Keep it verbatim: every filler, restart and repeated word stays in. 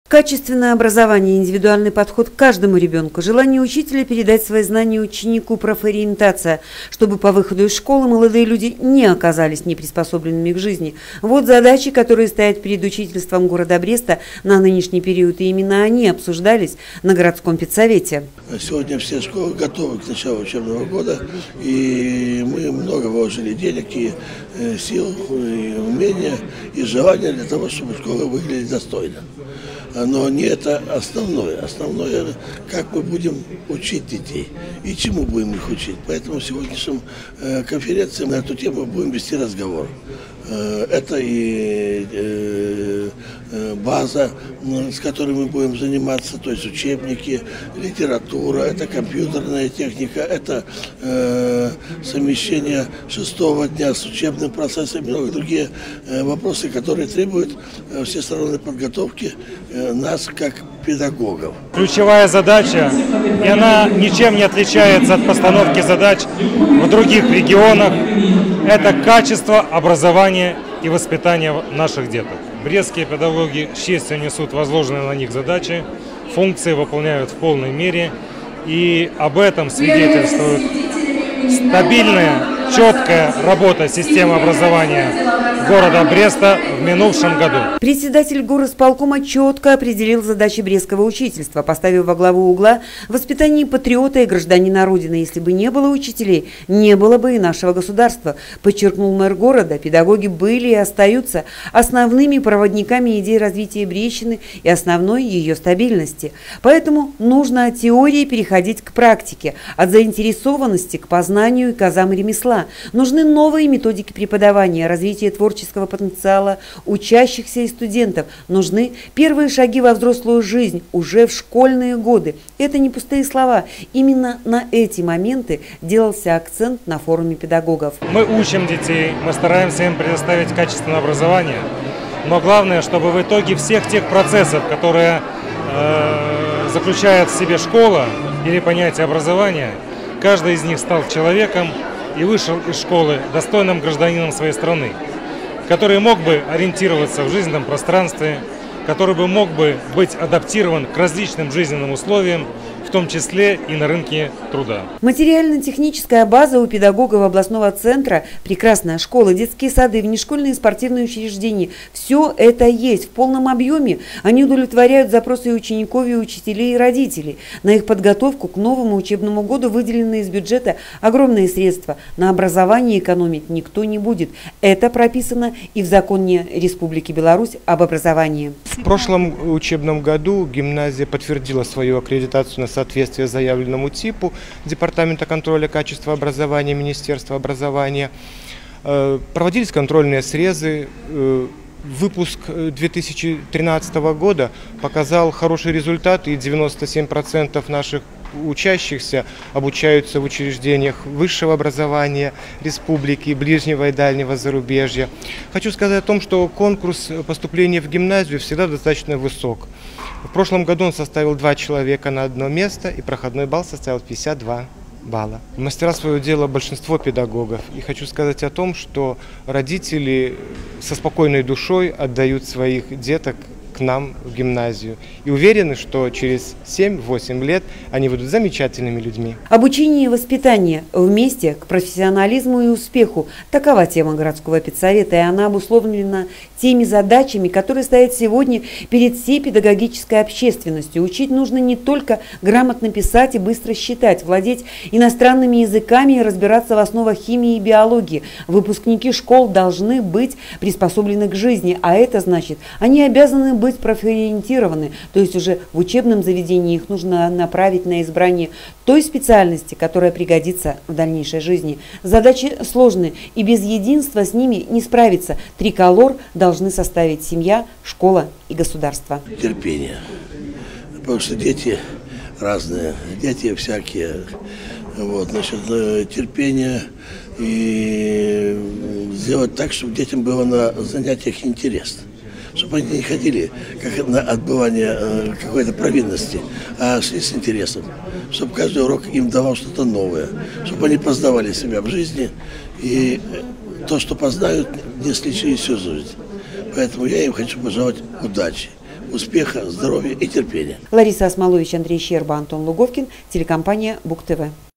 Качественное образование, индивидуальный подход к каждому ребенку, желание учителя передать свои знания ученику, профориентация, чтобы по выходу из школы молодые люди не оказались неприспособленными к жизни. Вот задачи, которые стоят перед учительством города Бреста на нынешний период, и именно они обсуждались на городском педсовете. Сегодня все школы готовы к началу учебного года, и мы много вложили денег и сил, и умения, и желания для того, чтобы школы выглядели достойно. Но не это основное. Основное, как мы будем учить детей и чему будем их учить. Поэтому в сегодняшнем конференции на эту тему будем вести разговор. Это и база, с которой мы будем заниматься, то есть учебники, литература, это компьютерная техника, это э, совмещение шестого дня с учебным процессом и многие другие э, вопросы, которые требуют э, всесторонней подготовки э, нас как педагогов. Ключевая задача, и она ничем не отличается от постановки задач в других регионах, это качество образования и воспитания наших деток. Брестские педагоги с честью несут возложенные на них задачи, функции выполняют в полной мере, и об этом свидетельствует стабильная, четкая работа системы образования города Бреста в минувшем году. Председатель горосполкома четко определил задачи брестского учительства, поставив во главу угла воспитание патриота и гражданина Родины. Если бы не было учителей, не было бы и нашего государства, подчеркнул мэр города. Педагоги были и остаются основными проводниками идей развития Брестщины и основной ее стабильности. Поэтому нужно от теории переходить к практике, от заинтересованности к познанию и к азам ремесла. Нужны новые методики преподавания, развитие творческого потенциала учащихся и студентов. Нужны первые шаги во взрослую жизнь уже в школьные годы. Это не пустые слова. Именно на эти моменты делался акцент на форуме педагогов. Мы учим детей, мы стараемся им предоставить качественное образование, но главное, чтобы в итоге всех тех процессов, которые э, заключает в себе школа или понятие образования, каждый из них стал человеком и вышел из школы достойным гражданином своей страны, который мог бы ориентироваться в жизненном пространстве, который бы мог бы быть адаптирован к различным жизненным условиям, в том числе и на рынке труда. Материально-техническая база у педагогов областного центра, прекрасная школа, детские сады, внешкольные спортивные учреждения – все это есть в полном объеме. Они удовлетворяют запросы и учеников, и учителей, и родителей. На их подготовку к новому учебному году выделены из бюджета огромные средства. На образование экономить никто не будет. Это прописано и в законе Республики Беларусь об образовании. В прошлом учебном году гимназия подтвердила свою аккредитацию на соответствие заявленному типу Департамента контроля качества образования Министерства образования. Проводились контрольные срезы. Выпуск две тысячи тринадцатого года показал хороший результат, и девяносто семь процентов наших учащихся обучаются в учреждениях высшего образования республики, ближнего и дальнего зарубежья. Хочу сказать о том, что конкурс поступления в гимназию всегда достаточно высок. В прошлом году он составил два человека на одно место, и проходной балл составил пятьдесят два балла. Мастера своего дела большинство педагогов. И хочу сказать о том, что родители со спокойной душой отдают своих деток к нам в гимназию и уверены, что через семь-восемь лет они будут замечательными людьми. Обучение и воспитание вместе к профессионализму и успеху – такова тема городского педсовета, и она обусловлена теми задачами, которые стоят сегодня перед всей педагогической общественностью. Учить нужно не только грамотно писать и быстро считать, владеть иностранными языками и разбираться в основах химии и биологии. Выпускники школ должны быть приспособлены к жизни, а это значит, они обязаны быть профориентированы, то есть уже в учебном заведении их нужно направить на избрание той специальности, которая пригодится в дальнейшей жизни. Задачи сложные, и без единства с ними не справиться. Триколор должны составить семья, школа и государство. Терпение, потому что дети разные, дети всякие. Вот, значит, терпение и сделать так, чтобы детям было на занятиях интересно. Чтобы они не ходили как на отбывание э, какой-то провинности, а шли с интересом. Чтобы каждый урок им давал что-то новое. Чтобы они познавали себя в жизни и то, что познают, несли через всю жизнь. Поэтому я им хочу пожелать удачи. успеха, здоровья и терпения. Лариса Осмолович, Андрей Щерба, Антон Луговкин, телекомпания БугТВ.